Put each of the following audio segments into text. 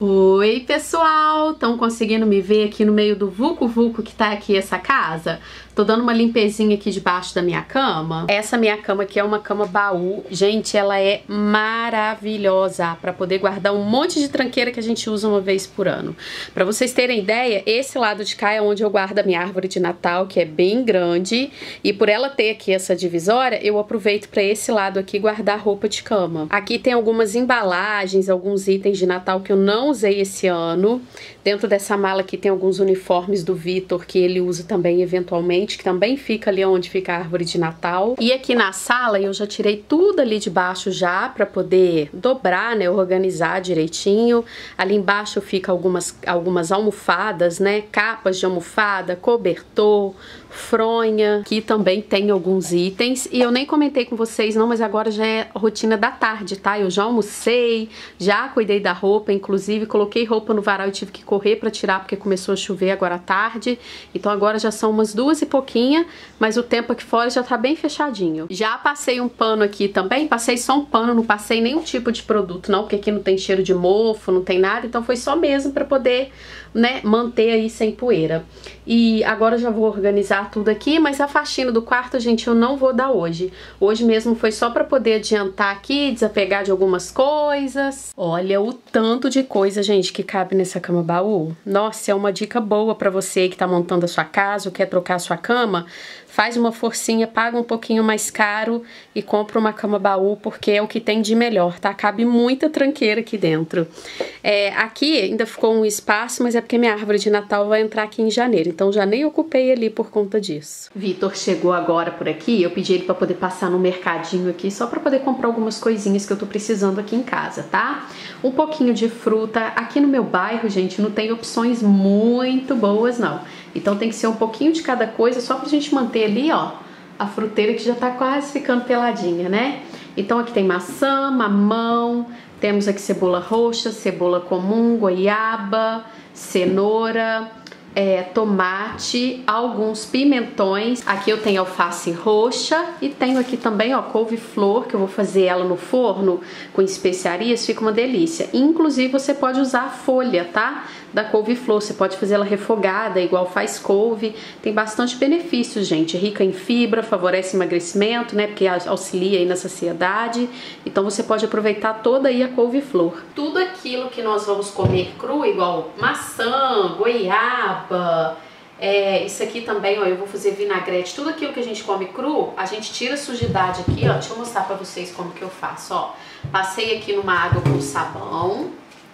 Oi pessoal, estão conseguindo me ver aqui no meio do vucu-vucu que tá aqui essa casa? Tô dando uma limpezinha aqui debaixo da minha cama. Essa minha cama aqui é uma cama baú. Gente, ela é maravilhosa pra poder guardar um monte de tranqueira que a gente usa uma vez por ano. Pra vocês terem ideia, esse lado de cá é onde eu guardo a minha árvore de Natal, que é bem grande. E por ela ter aqui essa divisória, eu aproveito pra esse lado aqui guardar roupa de cama. Aqui tem algumas embalagens, alguns itens de Natal que eu não usei esse ano. Dentro dessa mala aqui tem alguns uniformes do Vitor que ele usa também eventualmente, que também fica ali onde fica a árvore de Natal. E aqui na sala eu já tirei tudo ali de baixo já pra poder dobrar, né, organizar direitinho. Ali embaixo fica algumas almofadas, né, capas de almofada, cobertor, fronha. Aqui também tem alguns itens e eu nem comentei com vocês não, mas agora já é rotina da tarde, tá? Eu já almocei, já cuidei da roupa, inclusive coloquei roupa no varal e tive que correr pra tirar porque começou a chover agora à tarde. Então agora já são umas 2 e pouquinha, mas o tempo aqui fora já tá bem fechadinho. Já passei um pano aqui também, passei só um pano, não passei nenhum tipo de produto não, porque aqui não tem cheiro de mofo, não tem nada, então foi só mesmo pra poder, né, manter aí sem poeira. E agora eu já vou organizar tudo aqui, mas a faxina do quarto, gente, eu não vou dar hoje. Hoje mesmo foi só pra poder adiantar aqui, desapegar de algumas coisas. Olha o tanto de coisa, gente, que cabe nessa cama baú. Nossa, é uma dica boa pra você que tá montando a sua casa ou quer trocar a sua cama. Faz uma forcinha, paga um pouquinho mais caro e compra uma cama baú, porque é o que tem de melhor, tá? Cabe muita tranqueira aqui dentro. Aqui ainda ficou um espaço, mas é porque minha árvore de Natal vai entrar aqui em janeiro, então já nem ocupei ali por conta disso. Vitor chegou agora por aqui, eu pedi ele pra poder passar no mercadinho aqui, só pra poder comprar algumas coisinhas que eu tô precisando aqui em casa, tá? Um pouquinho de fruta. Aqui no meu bairro, gente, não tem opções muito boas, não. Então tem que ser um pouquinho de cada coisa, só pra gente manter ali, ó, a fruteira que já tá quase ficando peladinha, né? Então aqui tem maçã, mamão, temos aqui cebola roxa, cebola comum, goiaba, cenoura, tomate, alguns pimentões. Aqui eu tenho alface roxa e tenho aqui também, ó, couve-flor, que eu vou fazer ela no forno com especiarias, fica uma delícia. Inclusive você pode usar a folha, tá? Da couve-flor, você pode fazer ela refogada, igual faz couve. Tem bastante benefícios, gente. Rica em fibra, favorece emagrecimento, né? Porque auxilia aí na saciedade. Então você pode aproveitar toda aí a couve-flor. Tudo aquilo que nós vamos comer cru, igual maçã, goiaba, isso aqui também, ó, eu vou fazer vinagrete. Tudo aquilo que a gente come cru, a gente tira a sujidade aqui, ó. Deixa eu mostrar pra vocês como que eu faço, ó. Passei aqui numa água com sabão.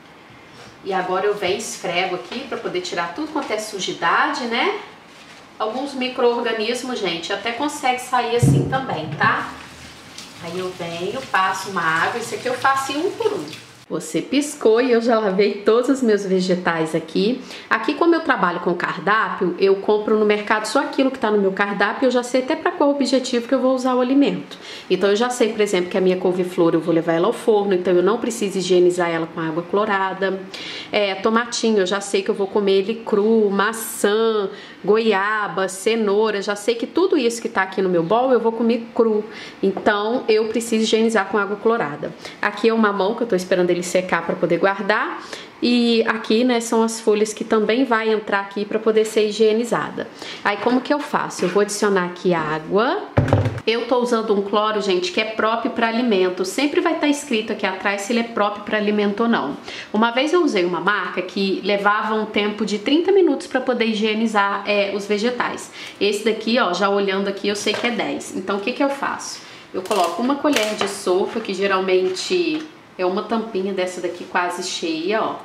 E agora eu venho, esfrego aqui pra poder tirar tudo quanto é sujidade, né? Alguns micro-organismos, gente, até consegue sair assim também, tá? Aí eu venho, passo uma água, isso aqui eu faço em um por um. Você piscou e eu já lavei todos os meus vegetais aqui. Aqui, como eu trabalho com cardápio, eu compro no mercado só aquilo que tá no meu cardápio. Eu já sei até para qual objetivo que eu vou usar o alimento. Então eu já sei, por exemplo, que a minha couve-flor eu vou levar ela ao forno, então eu não preciso higienizar ela com água clorada. Tomatinho, eu já sei que eu vou comer ele cru, maçã, goiaba, cenoura, já sei que tudo isso que tá aqui no meu bol eu vou comer cru. Então eu preciso higienizar com água clorada. Aqui é o mamão que eu tô esperando ele secar para poder guardar. E aqui, né, são as folhas que também vai entrar aqui para poder ser higienizada. Aí como que eu faço? Eu vou adicionar aqui água. Eu tô usando um cloro, gente, que é próprio para alimento. Sempre vai estar escrito aqui atrás se ele é próprio para alimento ou não. Uma vez eu usei uma marca que levava um tempo de 30 minutos para poder higienizar os vegetais. Esse daqui, ó, já olhando aqui, eu sei que é 10. Então o que que eu faço? Eu coloco uma colher de sopa, que geralmente é uma tampinha dessa daqui quase cheia, ó.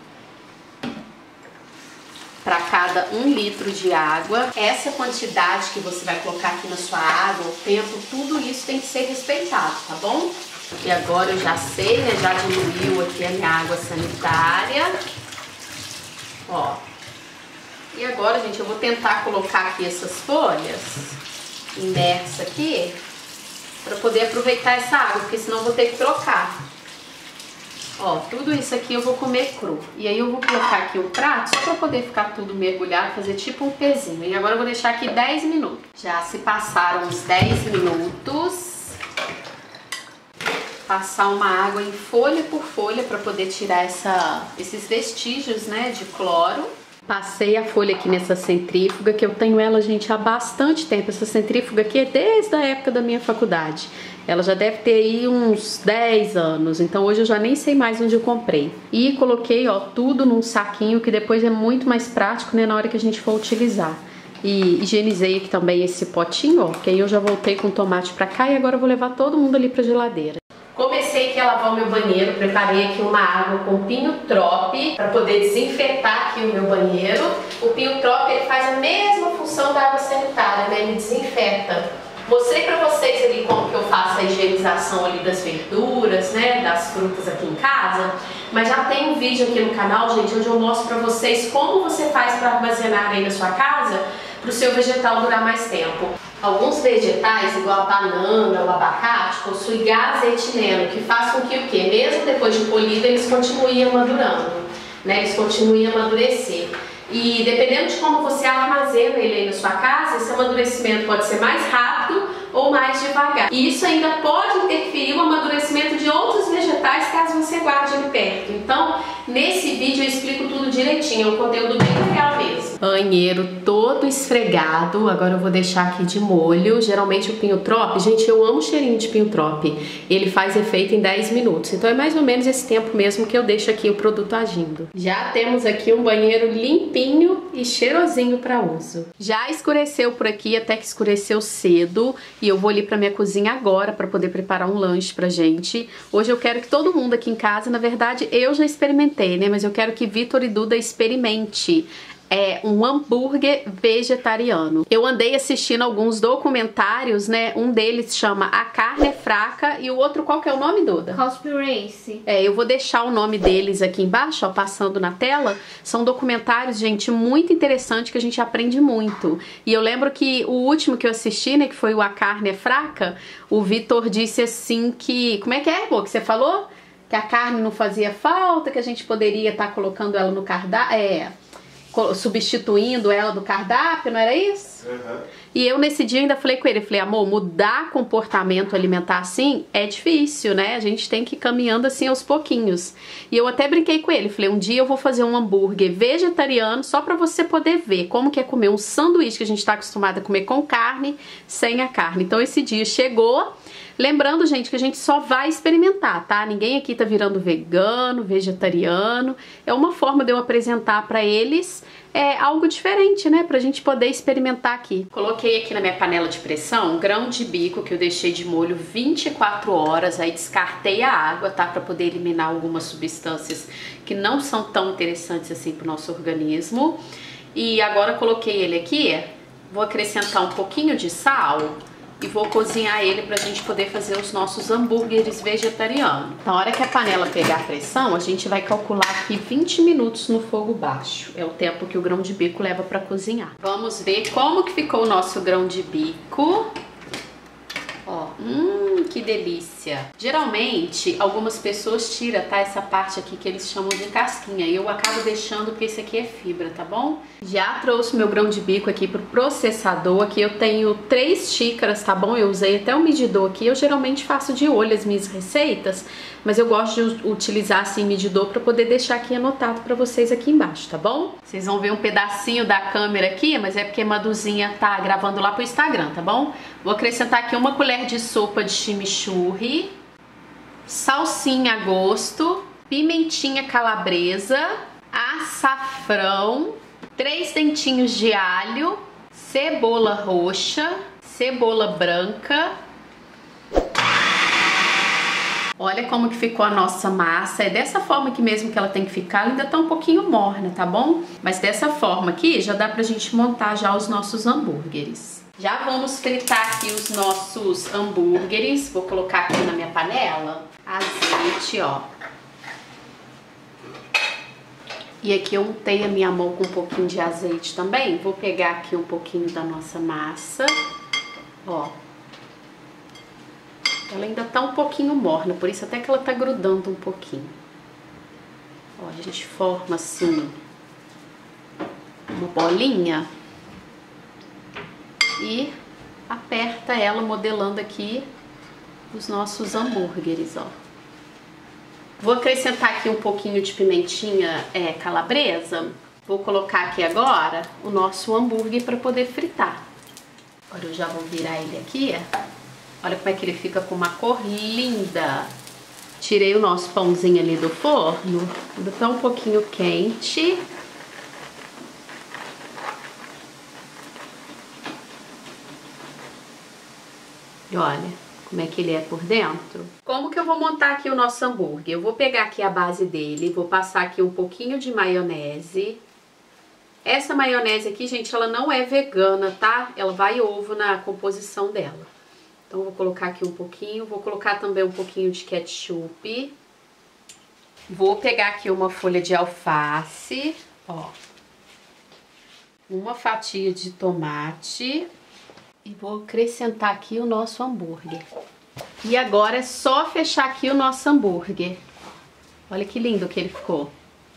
Para cada 1 litro de água. Essa quantidade que você vai colocar aqui na sua água, o tempo, tudo isso tem que ser respeitado, tá bom? E agora eu já sei, né, já diluiu aqui a minha água sanitária, ó. E agora, gente, eu vou tentar colocar aqui essas folhas imersas aqui, para poder aproveitar essa água, porque senão eu vou ter que trocar. Ó, tudo isso aqui eu vou comer cru. E aí eu vou colocar aqui um prato só pra poder ficar tudo mergulhado, fazer tipo um pezinho. E agora eu vou deixar aqui 10 minutos. Já se passaram uns 10 minutos. passar uma água em folha por folha para poder tirar esses vestígios, né, de cloro. Passei a folha aqui nessa centrífuga, que eu tenho ela, gente, há bastante tempo. Essa centrífuga aqui é desde a época da minha faculdade. Ela já deve ter aí uns 10 anos, então hoje eu já nem sei mais onde eu comprei. E coloquei, ó, tudo num saquinho, que depois é muito mais prático, né, na hora que a gente for utilizar. E higienizei aqui também esse potinho, ó, que aí eu já voltei com o tomate pra cá e agora eu vou levar todo mundo ali pra geladeira. Comecei aqui a lavar o meu banheiro, preparei aqui uma água com pinho trop para poder desinfetar aqui o meu banheiro. O pinho trop, ele faz a mesma função da água sanitária, né? Ele desinfeta. Mostrei para vocês ali como que eu faço a higienização ali das verduras, né, das frutas aqui em casa, mas já tem um vídeo aqui no canal, gente, onde eu mostro para vocês como você faz para armazenar aí na sua casa para o seu vegetal durar mais tempo. Alguns vegetais, igual a banana, o abacate, possuem gás etileno, que faz com que o quê? Mesmo depois de colhido, eles continuem madurando, né? Eles continuem a amadurecer. E dependendo de como você armazena ele aí na sua casa, esse amadurecimento pode ser mais rápido ou mais devagar. E isso ainda pode interferir no amadurecimento de outros vegetais caso você guarde ele perto. Então, nesse vídeo eu explico tudo direitinho, é um conteúdo bem legal mesmo. Banheiro todo esfregado, agora eu vou deixar aqui de molho. Geralmente o pinho trop, gente, eu amo o cheirinho de pinho trop. Ele faz efeito em 10 minutos, então é mais ou menos esse tempo mesmo que eu deixo aqui o produto agindo. Já temos aqui um banheiro limpinho e cheirosinho para uso. Já escureceu por aqui, até que escureceu cedo. E eu vou ali pra minha cozinha agora para poder preparar um lanche pra gente. Hoje eu quero que todo mundo aqui em casa, na verdade eu já experimentei, né? Mas eu quero que Vitor e Duda experimente. É um hambúrguer vegetariano. Eu andei assistindo alguns documentários, né? Um deles chama A Carne é Fraca e o outro, qual que é o nome, Duda? Conspiracy. Eu vou deixar o nome deles aqui embaixo, ó, passando na tela. São documentários, gente, muito interessantes que a gente aprende muito. E eu lembro que o último que eu assisti, né, que foi o A Carne é Fraca, o Vitor disse assim que... Como é que é, pô, que você falou? Que a carne não fazia falta, que a gente poderia estar colocando ela no cardápio... substituindo ela do cardápio, não era isso? Uhum. E eu nesse dia ainda falei com ele, falei, amor, mudar comportamento alimentar assim é difícil, né? A gente tem que ir caminhando assim aos pouquinhos. E eu até brinquei com ele, falei, um dia eu vou fazer um hambúrguer vegetariano só pra você poder ver como que é comer um sanduíche que a gente tá acostumado a comer com carne, sem a carne. Então esse dia chegou. Lembrando, gente, que a gente só vai experimentar, tá? Ninguém aqui tá virando vegano, vegetariano. É uma forma de eu apresentar pra eles algo diferente, né? Pra gente poder experimentar aqui. Coloquei aqui na minha panela de pressão um grão de bico que eu deixei de molho 24 horas. Aí descartei a água, tá? Pra poder eliminar algumas substâncias que não são tão interessantes assim pro nosso organismo. E agora coloquei ele aqui. Vou acrescentar um pouquinho de sal e vou cozinhar ele pra gente poder fazer os nossos hambúrgueres vegetarianos. Na hora que a panela pegar pressão, a gente vai calcular aqui 20 minutos no fogo baixo. É o tempo que o grão de bico leva pra cozinhar. Vamos ver como que ficou o nosso grão de bico. Ó, que delícia. Geralmente, algumas pessoas tiram, tá? Essa parte aqui que eles chamam de casquinha. E eu acabo deixando porque esse aqui é fibra, tá bom? Já trouxe meu grão de bico aqui pro processador. Aqui eu tenho 3 xícaras, tá bom? Eu usei até o medidor aqui. Eu geralmente faço de olho as minhas receitas, mas eu gosto de utilizar assim medidor pra poder deixar aqui anotado pra vocês aqui embaixo, tá bom? Vocês vão ver um pedacinho da câmera aqui, mas é porque a Maduzinha tá gravando lá pro Instagram, tá bom? Vou acrescentar aqui uma colher de sopa de chimichurri, salsinha a gosto, pimentinha calabresa, açafrão, 3 dentinhos de alho, cebola roxa, cebola branca. Olha como que ficou a nossa massa. É dessa forma aqui mesmo que ela tem que ficar. Ela ainda tá um pouquinho morna, tá bom? Mas dessa forma aqui já dá pra gente montar já os nossos hambúrgueres. Já vamos fritar aqui os nossos hambúrgueres. Vou colocar aqui na minha panela azeite, ó. E aqui eu untei a minha mão com um pouquinho de azeite também. Vou pegar aqui um pouquinho da nossa massa, ó. Ela ainda tá um pouquinho morna, por isso até que ela tá grudando um pouquinho. Ó, a gente forma assim uma bolinha e aperta ela modelando aqui os nossos hambúrgueres, ó. Vou acrescentar aqui um pouquinho de pimentinha calabresa. Vou colocar aqui agora o nosso hambúrguer para poder fritar. Agora eu já vou virar ele aqui. Olha como é que ele fica com uma cor linda. Tirei o nosso pãozinho ali do forno. Ainda tá um pouquinho quente. E olha como é que ele é por dentro. Como que eu vou montar aqui o nosso hambúrguer? Eu vou pegar aqui a base dele, vou passar aqui um pouquinho de maionese. Essa maionese aqui, gente, ela não é vegana, tá? Ela vai ovo na composição dela. Então eu vou colocar aqui um pouquinho, vou colocar também um pouquinho de ketchup. Vou pegar aqui uma folha de alface, ó. Uma fatia de tomate. E vou acrescentar aqui o nosso hambúrguer. E agora é só fechar aqui o nosso hambúrguer. Olha que lindo que ele ficou.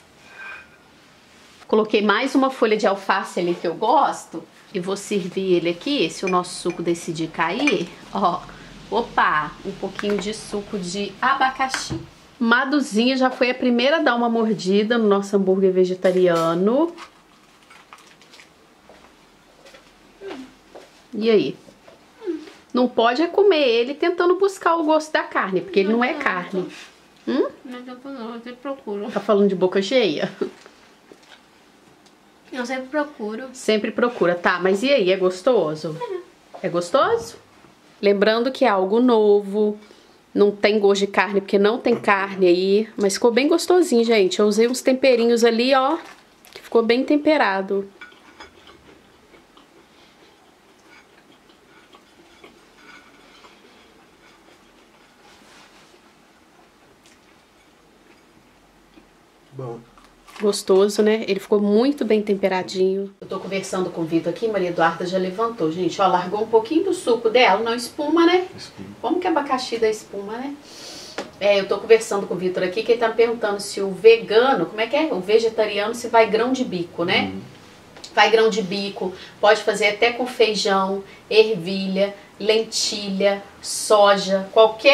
Coloquei mais uma folha de alface ali que eu gosto. E vou servir ele aqui, se o nosso suco decidir cair. Ó, opa, um pouquinho de suco de abacaxi. Maduzinha já foi a primeira a dar uma mordida no nosso hambúrguer vegetariano. E aí? Não pode é comer ele tentando buscar o gosto da carne, porque ele não é carne. Não, eu sempre procuro. Tá falando de boca cheia? Eu sempre procuro. Sempre procura, tá. Mas e aí, é gostoso? É gostoso? Lembrando que é algo novo, não tem gosto de carne, porque não tem carne aí. Mas ficou bem gostosinho, gente. Eu usei uns temperinhos ali, ó, que ficou bem temperado. Bom. Gostoso, né? Ele ficou muito bem temperadinho. Eu tô conversando com o Vitor aqui, Maria Eduarda já levantou. Gente, ó, largou um pouquinho do suco dela, não espuma, né? Espuma. Como que abacaxi dá espuma, né? Eu tô conversando com o Vitor aqui, que ele tá me perguntando se o vegano, como é que é? O vegetariano, se vai grão de bico, né? Vai grão de bico, pode fazer até com feijão, ervilha, lentilha, soja,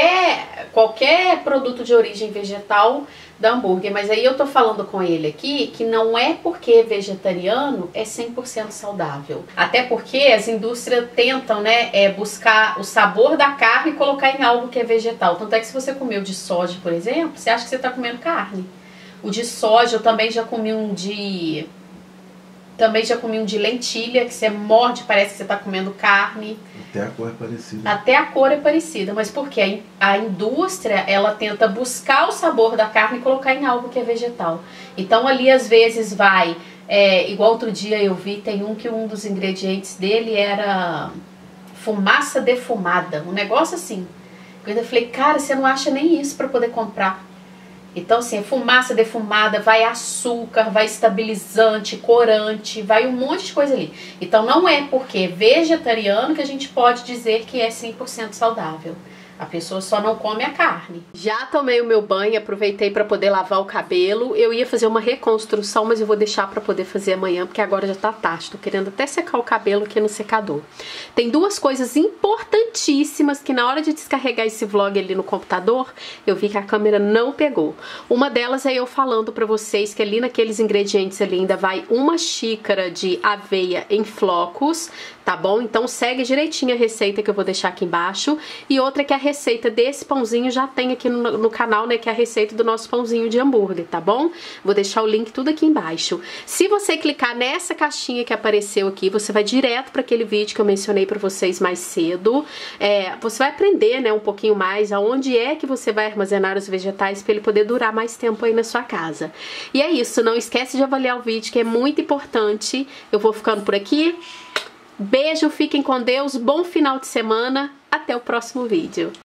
qualquer produto de origem vegetal da hambúrguer. Mas aí eu tô falando com ele aqui que não é porque vegetariano é 100% saudável. Até porque as indústrias tentam, né, buscar o sabor da carne e colocar em algo que é vegetal. Tanto é que se você comeu de soja, por exemplo, você acha que você tá comendo carne. O de soja, eu também já comi um de... Também já comi um de lentilha, que você morde, parece que você tá comendo carne. Até a cor é parecida. Até a cor é parecida, mas porque a indústria, ela tenta buscar o sabor da carne e colocar em algo que é vegetal. Então ali às vezes vai, igual outro dia eu vi, tem um que um dos ingredientes dele era fumaça defumada, um negócio assim. Eu ainda falei, cara, você não acha nem isso pra poder comprar. Então assim, fumaça defumada, vai açúcar, vai estabilizante, corante, vai um monte de coisa ali. Então não é porque é vegetariano que a gente pode dizer que é 100% saudável. A pessoa só não come a carne. Já tomei o meu banho, aproveitei para poder lavar o cabelo. Eu ia fazer uma reconstrução, mas eu vou deixar para poder fazer amanhã, porque agora já tá tarde. Tô querendo até secar o cabelo aqui no secador. Tem duas coisas importantíssimas que na hora de descarregar esse vlog ali no computador, eu vi que a câmera não pegou. Uma delas é eu falando para vocês que ali naqueles ingredientes ali ainda vai uma xícara de aveia em flocos, tá bom? Então segue direitinho a receita que eu vou deixar aqui embaixo. E outra que a receita desse pãozinho já tem aqui no canal, né? Que é a receita do nosso pãozinho de hambúrguer, tá bom? Vou deixar o link tudo aqui embaixo. Se você clicar nessa caixinha que apareceu aqui, você vai direto para aquele vídeo que eu mencionei para vocês mais cedo. Você vai aprender, né, um pouquinho mais aonde é que você vai armazenar os vegetais para ele poder durar mais tempo aí na sua casa. E é isso, não esquece de avaliar o vídeo, que é muito importante. Eu vou ficando por aqui. Beijo, fiquem com Deus, bom final de semana, até o próximo vídeo.